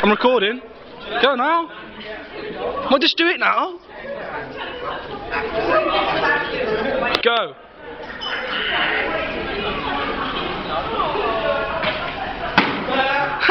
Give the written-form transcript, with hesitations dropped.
I'm recording. Go now. Well, just do it now. Go.